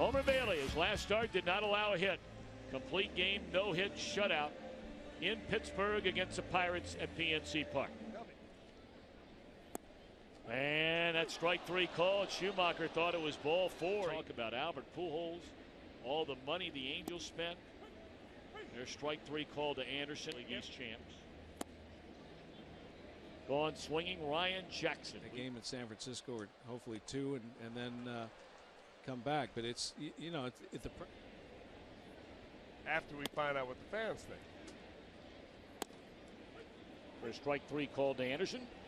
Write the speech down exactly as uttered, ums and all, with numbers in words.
Homer Bailey, his last start, did not allow a hit. Complete game, no hit, shutout in Pittsburgh against the Pirates at P N C Park. And that strike three call. Schumacher thought it was ball four. Talk about Albert Pujols, all the money the Angels spent. Their strike three call to Anderson, League East champs. Gone swinging Ryan Jackson. A game in San Francisco, or hopefully two, and and then uh, come back. But it's you, you know it's, it's the after we find out what the fans think. For a strike three called to Anderson.